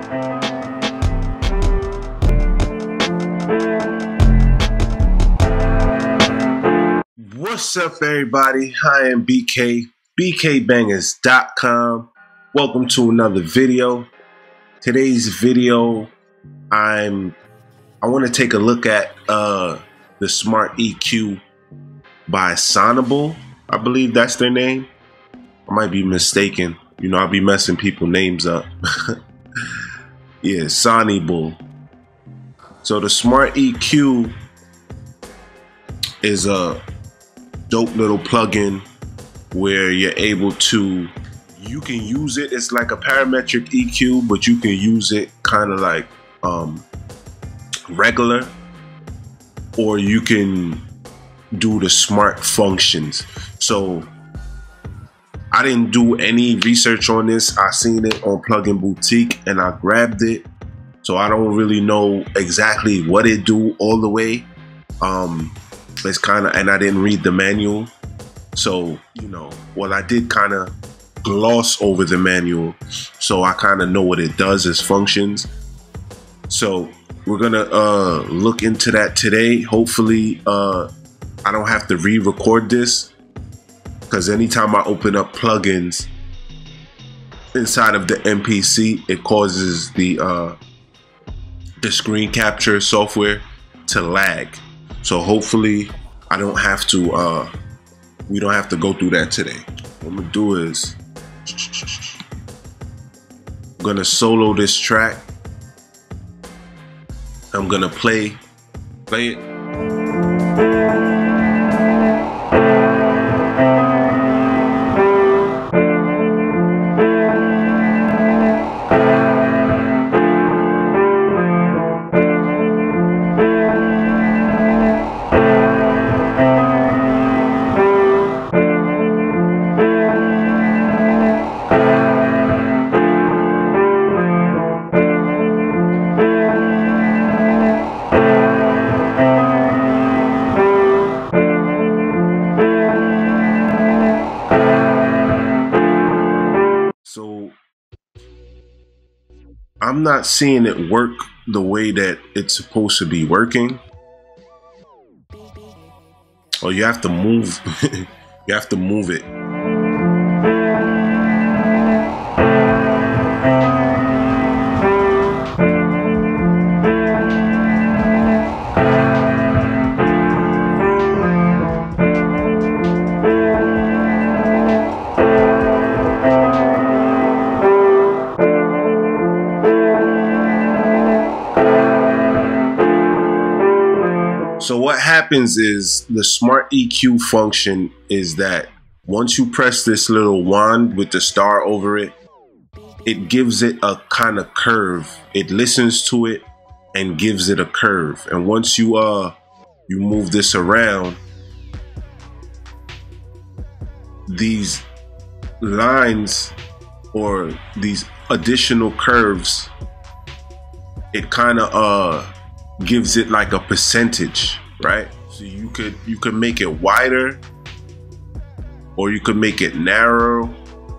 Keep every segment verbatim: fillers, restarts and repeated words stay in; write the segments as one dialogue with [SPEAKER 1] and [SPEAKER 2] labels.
[SPEAKER 1] What's up, everybody? I am B K, B K bangers dot com. Welcome to another video. Today's video, I'm I want to take a look at uh, the Smart E Q by Sonible. I believe that's their name. I might be mistaken. You know, I'll be messing people's names up. Yeah, Sonible. So the Smart E Q is a dope little plugin where you're able to, you can use it, it's like a parametric E Q, but you can use it kind of like um, regular, or you can do the smart functions. So I didn't do any research on this. I seen it on Plugin Boutique and I grabbed it. So I don't really know exactly what it do all the way. Um, it's kind of, and I didn't read the manual. So, you know, well, I did kind of gloss over the manual. So I kind of know what it does as functions. So we're gonna uh, look into that today. Hopefully uh, I don't have to re-record this, because anytime I open up plugins inside of the M P C, it causes the uh, the screen capture software to lag. So hopefully I don't have to, uh, we don't have to go through that today. What I'm gonna do is, I'm gonna solo this track. I'm gonna play, play it. So I'm not seeing it work the way that it's supposed to be working. Or you have to move, you have to move it. So what happens is the Smart E Q function is that once you press this little wand with the star over it, it gives it a kind of curve. It listens to it and gives it a curve. And once you uh you move this around, these lines or these additional curves, it kind of uh gives it like a percentage, right? So you could you could make it wider, or you could make it narrow.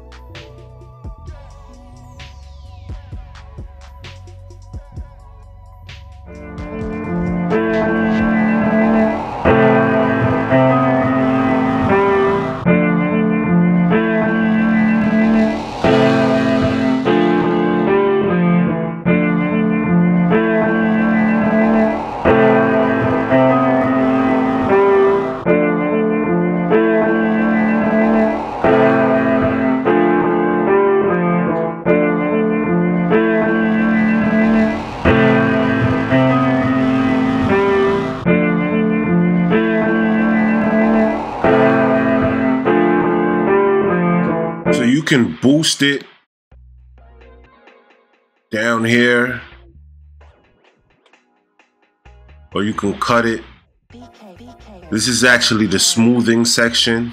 [SPEAKER 1] So you can boost it down here, or you can cut it. This is actually the smoothing section.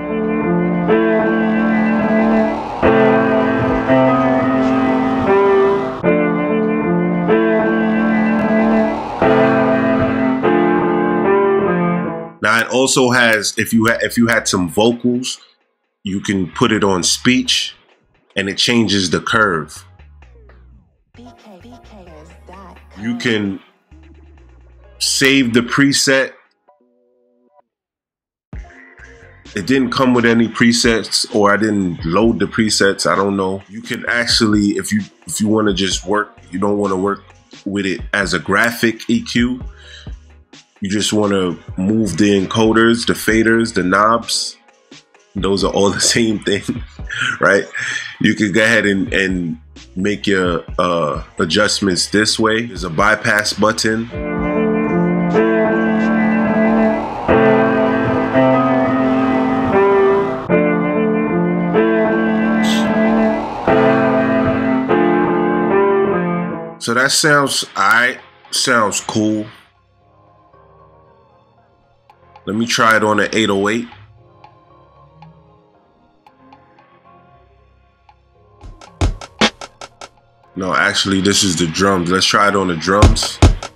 [SPEAKER 1] Now it also has, if you had if you had some vocals, you can put it on speech and it changes the curve. You can save the preset. It didn't come with any presets, or I didn't load the presets. I don't know. You can actually, if you if you want to just work, you don't want to work with it as a graphic E Q. You just want to move the encoders, the faders, the knobs. Those are all the same thing, right? You can go ahead and, and make your uh, adjustments this way. There's a bypass button. So that sounds, alright, sounds cool. Let me try it on an eight oh eight. No, actually, this is the drums. Let's try it on the drums.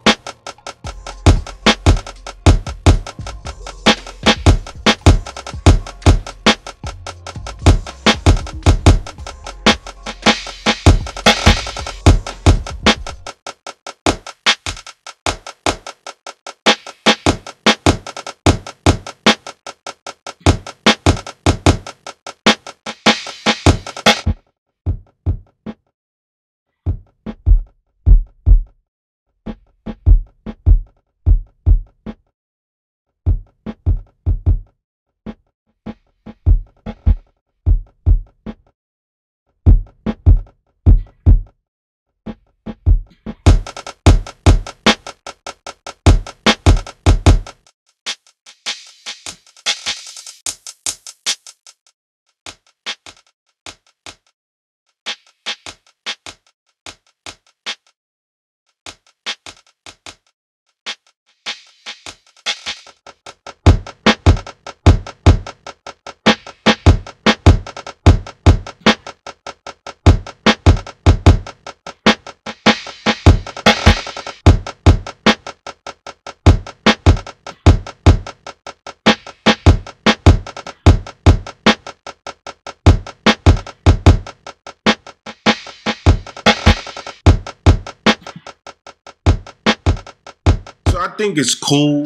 [SPEAKER 1] I think it's cool.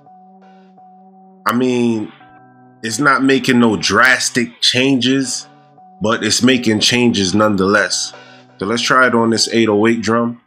[SPEAKER 1] I mean, it's not making no drastic changes, but it's making changes nonetheless. So let's try it on this eight oh eight drum.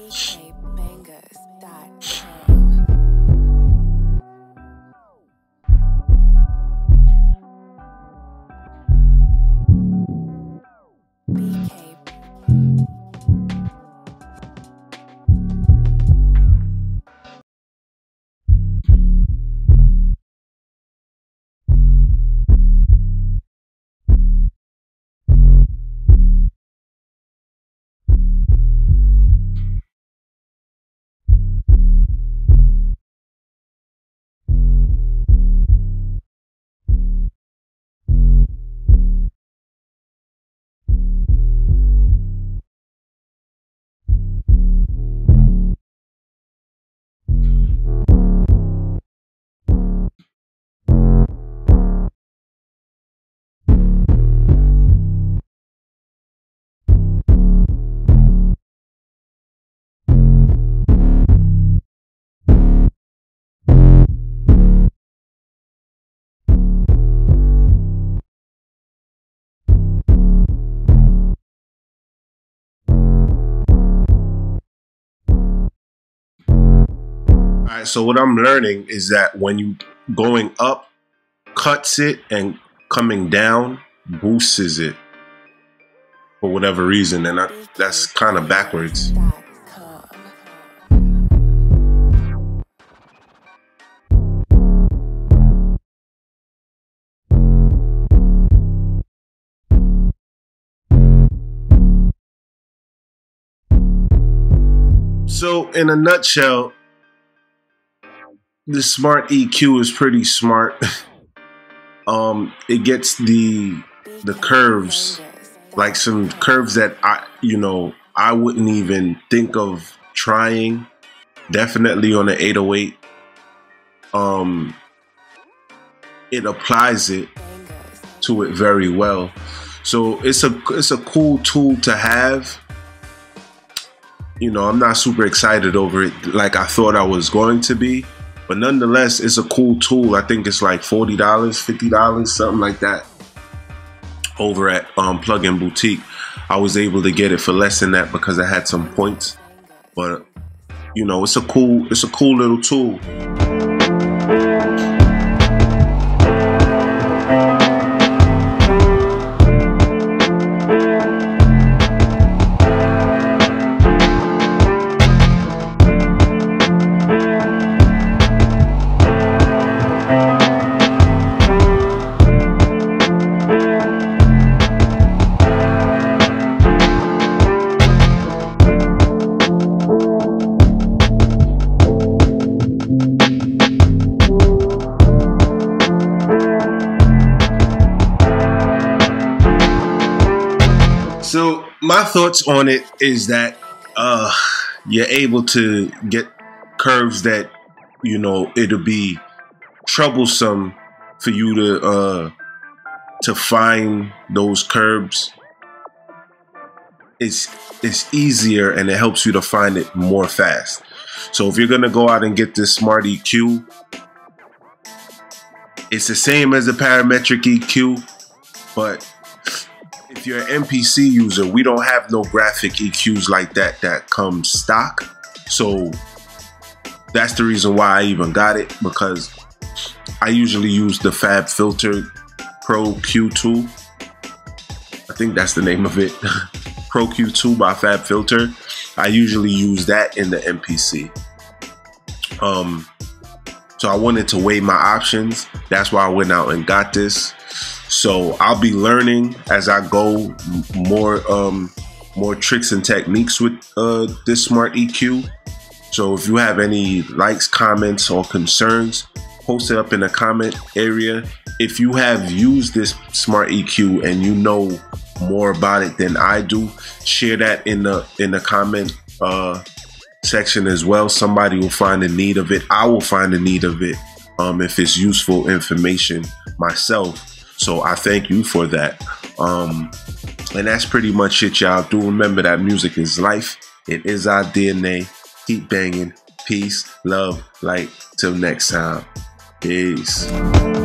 [SPEAKER 1] All right, so what I'm learning is that when you going up cuts it and coming down boosts it for whatever reason, and I, that's kind of backwards. So in a nutshell, the smart E Q is pretty smart. um, it gets the the curves, like some curves that I, you know, I wouldn't even think of trying. Definitely on the eight oh eight. Um, it applies it to it very well. So it's a it's a cool tool to have. you know, I'm not super excited over it like I thought I was going to be. But nonetheless, it's a cool tool. I think it's like forty dollars, fifty dollars, something like that. Over at um, Plugin Boutique, I was able to get it for less than that because I had some points. But you know, it's a cool, it's a cool little tool. So my thoughts on it is that uh, you're able to get curves that, you know, it'll be troublesome for you to uh, to find those curves. It's it's easier and it helps you to find it more fast. So if you're gonna go out and get this smart E Q, it's the same as a parametric E Q, but if you're an M P C user, we don't have no graphic E Qs like that that come stock. So that's the reason why I even got it, because I usually use the Fab Filter Pro Q two. I think that's the name of it. Pro Q two by Fab Filter. I usually use that in the M P C. Um, so I wanted to weigh my options. That's why I went out and got this. So I'll be learning as I go more um, more tricks and techniques with uh, this smart E Q. So if you have any likes, comments, or concerns, post it up in the comment area. If you have used this smart E Q and you know more about it than I do, share that in the in the comment uh, section as well. Somebody will find the need of it. I will find the need of it um, if it's useful information myself. So I thank you for that. Um, and that's pretty much it, y'all. Do remember that music is life. It is our D N A. Keep banging. Peace, love, light. Till next time. Peace.